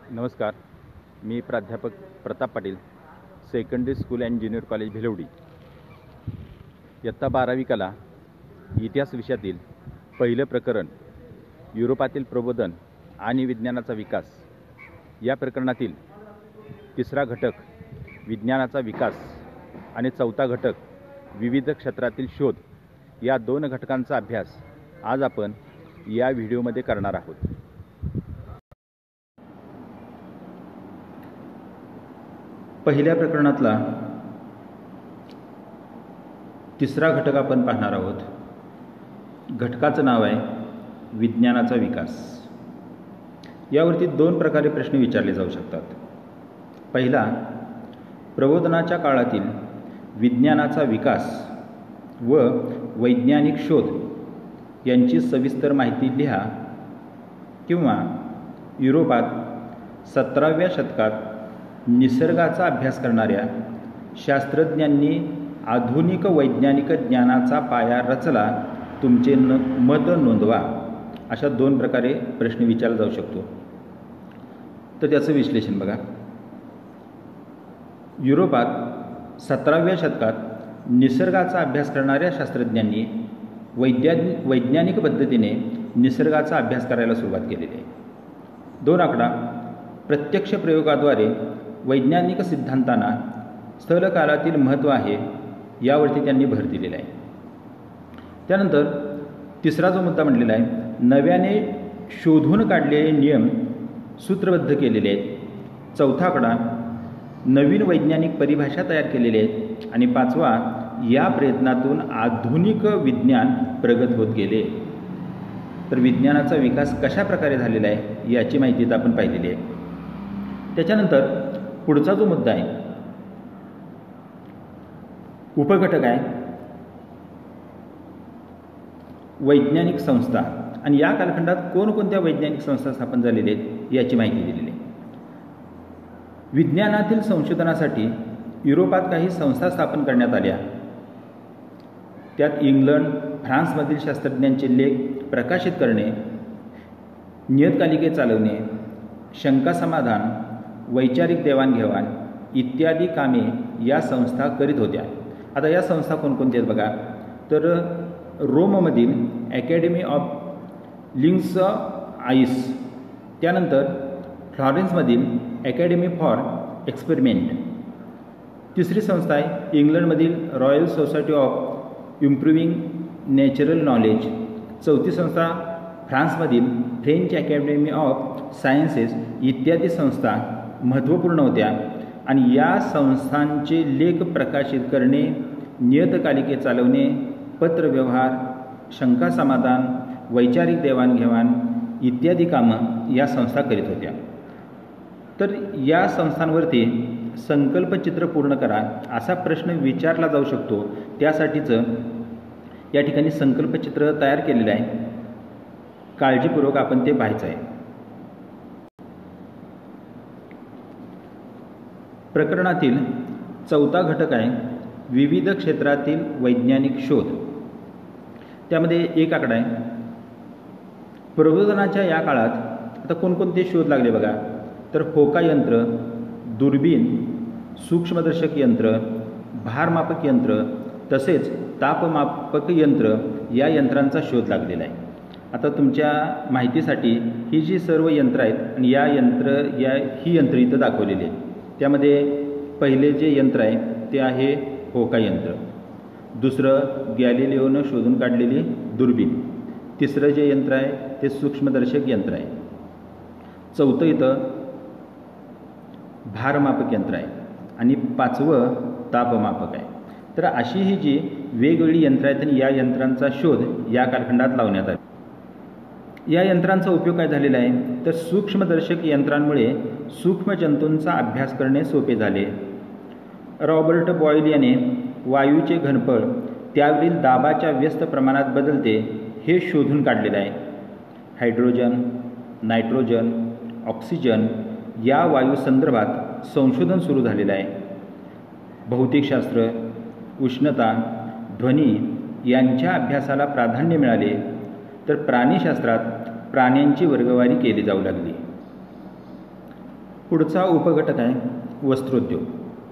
नमस्कार. मी प्राध्यापक Pratap Patil, secondary school and junior college Bhilwadi. इयत्ता 12वी कला इतिहास विषयातील पहिलं प्रकरण युरोपातील प्रबोधन आणि विज्ञानाचा विकास या प्रकरणातील तिसरा घटक विज्ञानाचा विकास आणि चौथा घटक विविध क्षेत्रातील शोध या दोन घटकांचा अभ्यास आज आपण या व्हिडिओमध्ये करणार आहोत. पहिल्या प्रकरणातला तिसरा घटक आपण पाहणार आहोत. घटकाचं नाव आहे विज्ञानाचा विकास. यावरती दोन प्रकारे प्रश्न विचारले जाऊ शकतात. पहिला, प्रबोधनाच्या काळातील विज्ञानाचा विकास व वैज्ञानिक शोध यांची सविस्तर माहिती लिहा. किंवा युरोपात 17व्या शतकात निसर्गाचा अभ्यास करणाऱ्या शास्त्रज्ञांनी आधुनिक वैज्ञानिक ज्ञानाचा पाया रचला, तुमचे मत नोंदवा. अशा दोन प्रकारे प्रश्न विचारला जाऊ शकतो. तर त्याचं विश्लेषण बघा. युरोपात 17व्या शतकात निसर्गाचा अभ्यास करणाऱ्या शास्त्रज्ञांनी वैज्ञानिक पद्धतीने निसर्गाचा अभ्यास करायला सुरुवात केलेली आहे. 2 आकडा प्रत्यक्ष प्रयोगाद्वारे वैज्ञानिक सिद्धांतांना स्थलकालातील महत्त्व आहे यावरती त्यांनी भर दिलेला आहे. त्यानंतर तिसरा जो मुद्दा म्हटलेला आहे, नव्याने शोधून काढलेले नियम सूत्रबद्ध केलेले आहेत. चौथा आकडा नवीन वैज्ञानिक परिभाषा तयार केलेली आहेत. आणि 5वा, या प्रयत्नातून आधुनिक विज्ञान प्रगत होत गेले. तर विज्ञानाचा विकास कशा प्रकारे झालेला आहे याची माहिती इथं आपण पाहिलेली आहे. त्याच्यानंतर पुढचा जो मुद्दा आहे, उपघटक आहे वैज्ञानिक संस्था, आणि या कालखंडात कोणकोणत्या वैज्ञानिक संस्था स्थापन झालेल्या आहेत याची माहिती दिलेली आहे. विज्ञानातील संशोधनासाठी युरोपात काही संस्था स्थापन करण्यात आल्या. त्यात इंग्लंड, फ्रान्समधील शास्त्रज्ञांचे लेख प्रकाशित करणे, नियतकालिके चालवणे, शंका समाधान, वैचारिक देवाणघेवाण इत्यादी कामे या संस्था करीत होत्या. आता या संस्था कोणकोणत्या आहेत बघा. तर रोममधील अकॅडमी ऑफ लिंग्स आईस, त्यानंतर फ्लॉरेन्समधील अकॅडमी फॉर एक्सपेरिमेंट. तिसरी संस्था आहे इंग्लंडमधील royal society of improving natural knowledge. चौथी संस्था फ्रान्समधील फ्रेंच अकॅडमी ऑफ सायन्सेस इत्यादी संस्था महत्त्वपूर्ण होत्या. आणि या संस्थांचे लेख प्रकाशित करणे, नियतकालिके चालवणे, पत्रव्यवहार, शंका समाधान, वैचारिक देवाणघेवाण इत्यादी कामं या संस्था करीत होत्या. तर या संस्थांवरती संकल्पचित्र पूर्ण करा असा प्रश्न विचारला जाऊ शकतो. त्यासाठीचं या ठिकाणी संकल्पचित्र तयार केलेलं आहे. काळजीपूर्वक आपण ते पाहायचं आहे. प्रकरणातील चौथा घटक आहे विविध क्षेत्रातील वैज्ञानिक शोध. त्यामध्ये 1 आकडा आहे. प्रबोधनाच्या या काळात आता कोणकोणते शोध लागले बघा. तर फोका यंत्र, दुर्बीण, सूक्ष्मदर्शक यंत्र, भारमापक यंत्र तसेच तापमापक यंत्र या यंत्रांचा शोध लागलेला आहे. आता तुमच्या माहितीसाठी ही जी सर्व यंत्र आहेत आणि ही यंत्र इथं दाखवलेली आहेत. त्यामध्ये पहिले जे यंत्र आहे ते आहे फोका यंत्र. दुसरं गॅलिलिओनं शोधून काढलेली दुर्बीण. तिसरं जे यंत्र आहे ते सूक्ष्मदर्शक यंत्र आहे. चौथं इथं भारमापक यंत्र आहे. आणि 5वं तापमापक आहे. तर अशी ही जी वेगवेगळी यंत्र आहेत आणि या यंत्रांचा शोध या कालखंडात लावण्यात आला. या यंत्रांचा उपयोग काय झालेला आहे तर सूक्ष्मदर्शक यंत्रांमुळे सूक्ष्म जंतूंचा अभ्यास करणे सोपे झाले. रॉबर्ट बॉईल याने वायूचे घनफळ त्यावरील दाबाच्या व्यस्त प्रमाणात बदलते हे शोधून काढलेले आहे. हायड्रोजन, नायट्रोजन, ऑक्सिजन या वायू संदर्भात संशोधन सुरू झालेलं आहे. भौतिकशास्त्र, उष्णता, ध्वनी यांच्या अभ्यासाला प्राधान्य मिळाले. तर प्राणीशास्त्रात प्राण्यांची वर्गवारी केली जाऊ लागली. पुढचा उपघटक आहे वस्त्रोद्योग.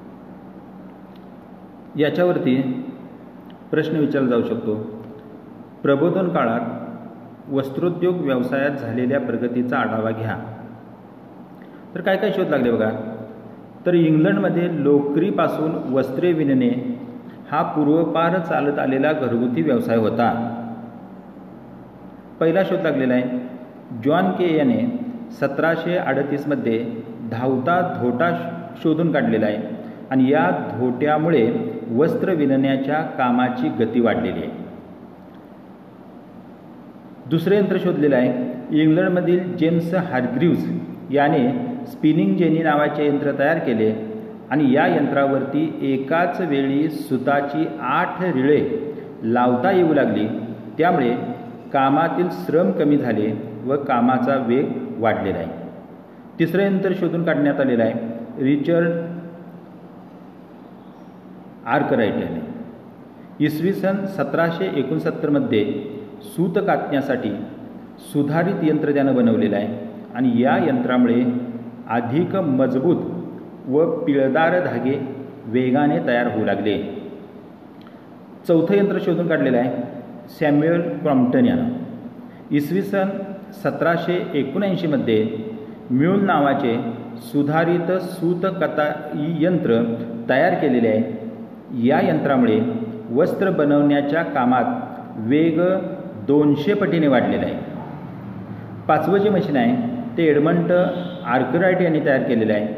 याच्यावरती प्रश्न विचारला जाऊ शकतो. प्रबोधन काळात वस्त्रोद्योग व्यवसायात झालेल्या प्रगतीचा आढावा घ्या. तर काय काय शोध लागले बघा. तर इंग्लंडमध्ये लोकरीपासून वस्त्रे विणणे हा पूर्वपार चालत आलेला घरगुती व्यवसाय होता. पहिला शोध लागलेला आहे. जॉन के याने 1738 धावता धोटा शोधून काढलेला आहे आणि या धोट्यामुळे वस्त्र विणण्याच्या कामाची गती वाढलेली आहे. दुसरे यंत्र शोधलेलं आहे. इंग्लंडमधील जेम्स हार्ग्रीव्ज याने स्पिनिंग जेनी नावाचे यंत्र तयार केले आणि या यंत्रावरती एकाच वेळी सुताची 8 रिळे लावता येऊ लागली. त्यामुळे कामातील श्रम कमी झाले व कामाचा वेग वाढलेला आहे. तिसरं यंत्र शोधून काढण्यात आलेलं आहे रिचर्ड आर्कराइट याने. इसवी सन 1769 सूत कातण्यासाठी सुधारित यंत्र त्यानं बनवलेलं आहे आणि या यंत्रामुळे अधिक मजबूत व पिळदार धागे वेगाने तयार होऊ लागले. चौथं यंत्र शोधून काढलेलं आहे सॅम्युएल क्रॉम्प्टन यानं. इसवी सन 1779 म्यूल नावाचे सुधारित सूत कताई यंत्र तयार केलेले आहे. या यंत्रामुळे वस्त्र बनवण्याच्या कामात वेग 200 पटीने वाढलेला आहे. पाचवं जे मशीन आहे ते एडमंड आर्कराइट यांनी तयार केलेलं आहे.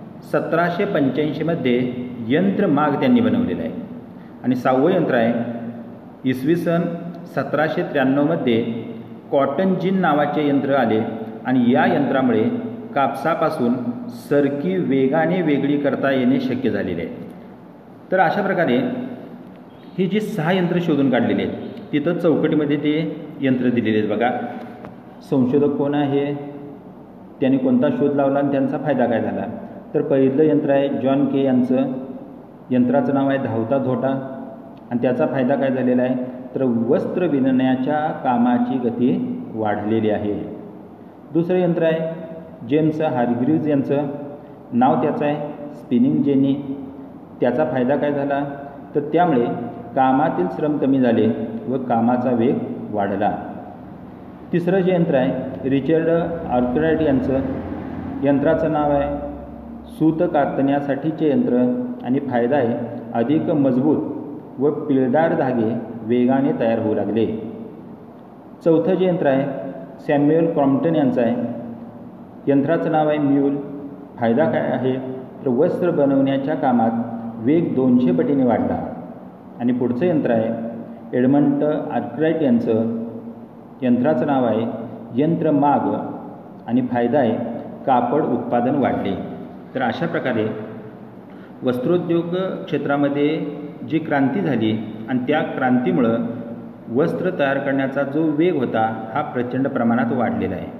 1785 यंत्रमाग त्यांनी बनवलेलं आहे. आणि 6वं यंत्र आहे इसवी सन 1793 कॉटन जिन नावाचे यंत्र आले आणि या यंत्रामुळे कापसापासून सरकी वेगाने वेगळी करता येणे शक्य झालेले आहे. तर अशा प्रकारे ही जी 6 यंत्र शोधून काढलेली आहेत तिथं चौकटीमध्ये ते यंत्र दिलेले आहेत बघा. संशोधक कोण आहे, त्याने कोणता शोध लावला आणि त्यांचा फायदा काय झाला. तर पहिलं यंत्र आहे जॉन के यांचं. यंत्राचं नाव आहे धावता धोटा आणि त्याचा फायदा काय झालेला आहे तर वस्त्र विणण्याच्या कामाची गती वाढलेली आहे. दुसरं यंत्र आहे जेम्स हार्ग्रीव्ज यांचं. नाव त्याचं आहे स्पिनिंग जेनी. त्याचा फायदा काय झाला तर त्यामुळे कामातील श्रम कमी झाले व कामाचा वेग वाढला. तिसरं जे यंत्र आहे रिचर्ड आर्कराइट यांचं. यंत्राचं नाव आहे सूत कातण्यासाठीचे यंत्र आणि फायदा आहे अधिक मजबूत व पिळदार धागे वेगाने तयार होऊ लागले. चौथं जे यंत्र आहे सॅम्युएल क्रॉम्प्टन यांचं आहे. यंत्राचं नाव आहे म्यूल. फायदा काय आहे तर वस्त्र बनवण्याच्या कामात वेग 200 पटीने वाढला. आणि पुढचं यंत्र आहे एडमंड आर्कराइट यांचं. यंत्राचं नाव आहे यंत्रमाग आणि फायदा आहे कापड उत्पादन वाढले. तर अशा प्रकारे वस्त्रोद्योग क्षेत्रामध्ये जी क्रांती झाली आणि त्या क्रांतीमुळं वस्त्र तयार करण्याचा जो वेग होता हा प्रचंड प्रमाणात वाढलेला आहे.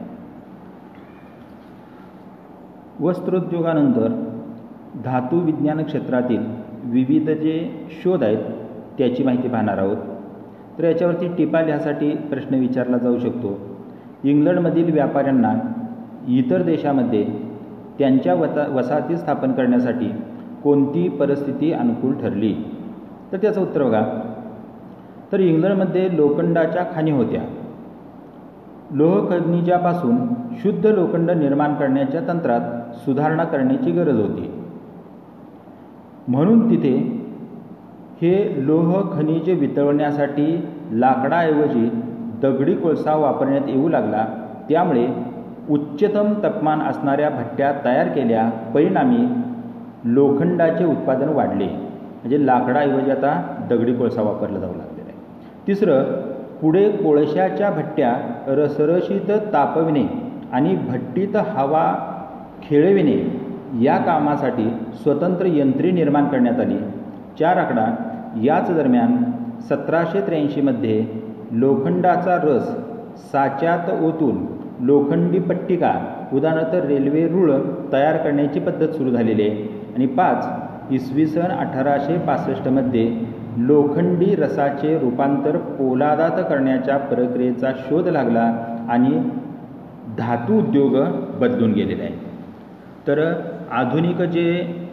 वस्त्रोद्योगानंतर धातू विज्ञान क्षेत्रातील विविध जे शोध आहेत त्याची माहिती पाहणार आहोत. तर याच्यावरती टिपा लिहासाठी प्रश्न विचारला जाऊ शकतो. इंग्लंडमधील व्यापाऱ्यांना इतर देशामध्ये त्यांच्या वसाहती स्थापन करण्यासाठी कोणती परिस्थिती अनुकूल ठरली. तर त्याचं उत्तर बघा. तर इंग्लंडमध्ये लोखंडाच्या खाणी होत्या. लोह खनिजापासून शुद्ध लोखंड निर्माण करण्याच्या तंत्रात सुधारणा करण्याची गरज होती. म्हणून तिथे हे लोह खनिज वितळवण्यासाठी लाकडाऐवजी दगडी कोळसा वापरण्यात येऊ लागला. त्यामुळे उच्चतम तापमान असणाऱ्या भट्ट्या तयार केल्या. परिणामी लोखंडाचे उत्पादन वाढले. म्हणजे लाकडाऐवजी आता दगडी कोळसा वापरला जाऊ लागलेला आहे. तिसरं, पुढे कोळशाच्या भट्ट्या रसरशीत तापविणे आणि भट्टीत हवा खेळविणे या कामासाठी स्वतंत्र यंत्रे निर्माण करण्यात आली. 4 आकडा याच दरम्यान 1783 लोखंडाचा रस साच्यात ओतून लोखंडी पट्टिका उदाहरणार्थ रेल्वे रूळ तयार करण्याची पद्धत सुरू झालेली आहे. आणि 5 इसवी सन 1865 लोखंडी रसाचे रूपांतर पोलादात करण्याच्या प्रक्रियेचा शोध लागला आणि धातू उद्योग बदलून गेलेला आहे. तर आधुनिक जे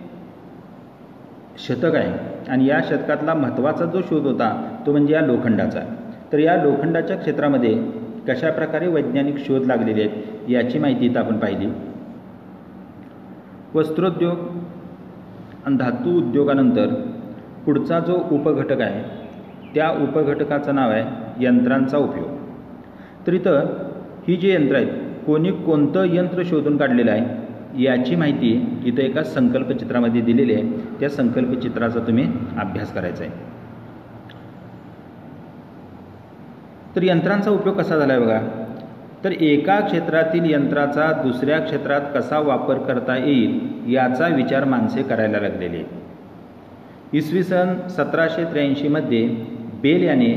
शतक आहे आणि या शतकातला महत्त्वाचा जो शोध होता तो म्हणजे या लोखंडाचा. तर या लोखंडाच्या क्षेत्रामध्ये कशाप्रकारे वैज्ञानिक शोध लागलेले आहेत याची माहिती इथं आपण पाहिली. वस्त्रोद्योग आणि धातू उद्योगानंतर पुढचा जो उपघटक आहे त्या उपघटकाचं नाव आहे यंत्रांचा उपयोग. तर इथं ही जी यंत्र आहेत कोणी कोणतं यंत्र शोधून काढलेलं आहे याची माहिती इथं एका संकल्पचित्रामध्ये दिलेली आहे. त्या संकल्पचित्राचा तुम्ही अभ्यास करायचा आहे. तर यंत्रांचा उपयोग कसा झाला आहे बघा. तर एका क्षेत्रातील यंत्राचा दुसऱ्या क्षेत्रात कसा वापर करता येईल याचा विचार माणसे करायला लागलेले. इसवी सन 1783 मध्ये बेल याने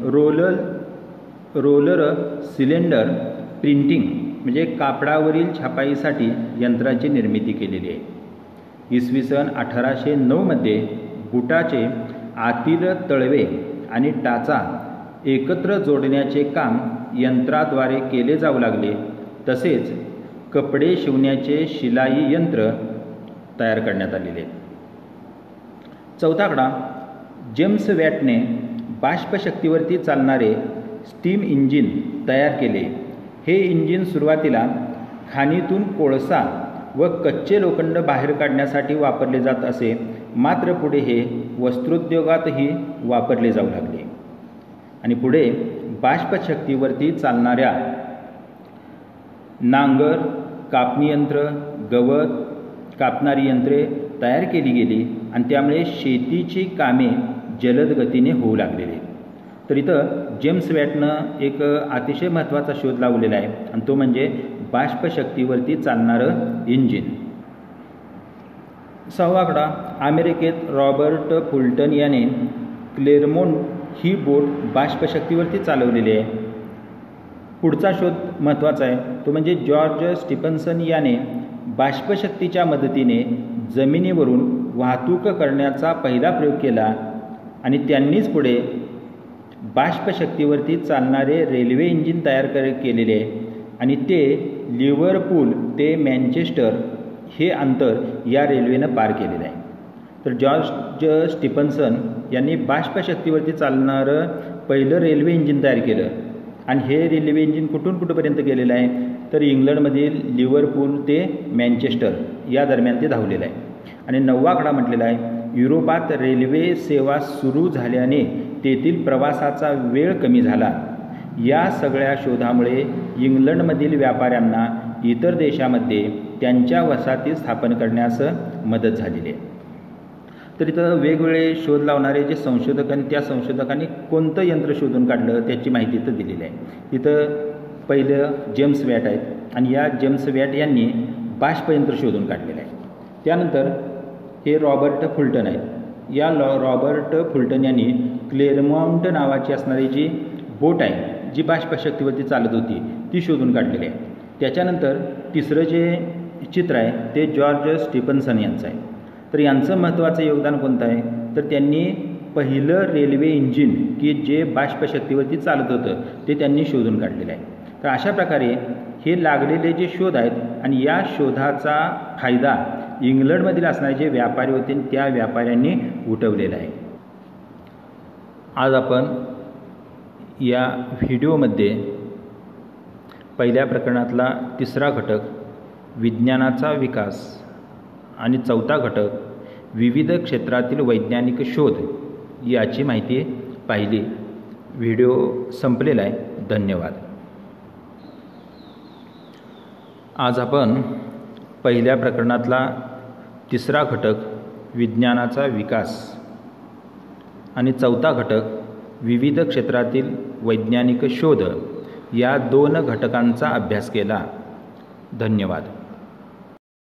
रोलर सिलेंडर प्रिंटिंग म्हणजे कापडावरील छपाईसाठी यंत्राची निर्मिती केलेली आहे. इसवी सन 1809 मध्ये बुटाचे आतील तळवे आणि टाचा एकत्र जोडण्याचे काम यंत्राद्वारे केले जाऊ लागले. तसेच कपडे शिवण्याचे शिलाई यंत्र तयार करण्यात आलेले. चौथा आकडा, जेम्स वॅटने बाष्पशक्तीवरती चालणारे स्टीम इंजिन तयार केले. हे इंजिन सुरुवातीला खाणीतून कोळसा व कच्चे लोखंड बाहेर काढण्यासाठी वापरले जात असे, मात्र पुढे हे वस्त्रोद्योगातही वापरले जाऊ लागले. आणि पुढे बाष्पशक्तीवरती चालणाऱ्या नांगर, कापणी यंत्र, गवत कापणारी यंत्रे तयार केली गेली आणि त्यामुळे शेतीची कामे जलद गतीने होऊ लागलेली. तर इथं जेम्स वॅटनं एक अतिशय महत्त्वाचा शोध लावलेला आहे आणि तो म्हणजे बाष्पशक्तीवरती चालणारं इंजिन. सहावा आकडा, अमेरिकेत रॉबर्ट फुल्टन याने क्लेरमोंट ही बोट बाष्पशक्तीवरती चालवलेली आहे. पुढचा शोध महत्त्वाचा आहे तो म्हणजे जॉर्ज स्टीफन्सन याने बाष्पशक्तीच्या मदतीने जमिनीवरून वाहतूक करण्याचा पहिला प्रयोग केला आणि त्यांनीच पुढे बाष्पशक्तीवरती चालणारे रेल्वे इंजिन तयार केलेले आणि ते लिव्हरपूल ते मँचेस्टर हे अंतर या रेल्वेनं पार केलेलं आहे. तर जॉर्ज स्टीफन्सन यांनी बाष्पशक्तीवरती चालणारं पहिलं रेल्वे इंजिन तयार केलं आणि हे रेल्वे इंजिन कुठून कुठंपर्यंत गेलेलं आहे तर इंग्लंडमधील लिव्हरपूल ते मँचेस्टर या दरम्यान ते धावलेलं आहे. आणि नववा आकडा म्हटलेला आहे, युरोपात रेल्वे सेवा सुरू झाल्याने तेथील प्रवासाचा वेळ कमी झाला. या सगळ्या शोधामुळे इंग्लंडमधील व्यापाऱ्यांना इतर देशामध्ये त्यांच्या वसाहती स्थापन करण्यास मदत झालेली आहे. तर इथं वेगवेगळे शोध लावणारे जे संशोधक आणि त्या संशोधकांनी कोणतं यंत्र शोधून काढलं त्याची माहिती इथं दिलेली आहे. इथं पहिलं जेम्स वॅट आहेत आणि या जेम्स वॅट यांनी बाष्पयंत्र शोधून काढलेलं आहे. त्यानंतर हे रॉबर्ट फुल्टन आहेत. या रॉबर्ट फुल्टन यांनी क्लेरमॉन्ट नावाची असणारी जी बोट आहे जी बाष्पशक्तीवरती चालत होती ती शोधून काढलेली आहे. त्याच्यानंतर तिसरं जे चित्र आहे ते जॉर्ज स्टीफन्सन यांचं आहे. तर यांचं महत्त्वाचं योगदान कोणतं आहे तर त्यांनी पहिलं रेल्वे इंजिन की जे बाष्पशक्तीवरती चालत होतं ते त्यांनी शोधून काढलेलं आहे. तर अशा प्रकारे हे लागलेले जे शोध आहेत आणि या शोधाचा फायदा इंग्लंडमधील असणारे जे व्यापारी होते त्या व्यापाऱ्यांनी उठवलेला आहे. आज आपण या व्हिडिओमध्ये पहिल्या प्रकरणातला तिसरा घटक विज्ञानाचा विकास आणि चौथा घटक विविध क्षेत्रातील वैज्ञानिक शोध याची माहिती पाहिली. व्हिडिओ संपलेला आहे. धन्यवाद. आज आपण पहिल्या प्रकरणातला तिसरा घटक विज्ञानाचा विकास आणि चौथा घटक विविध क्षेत्रातील वैज्ञानिक शोध या दोन घटकांचा अभ्यास केला. धन्यवाद.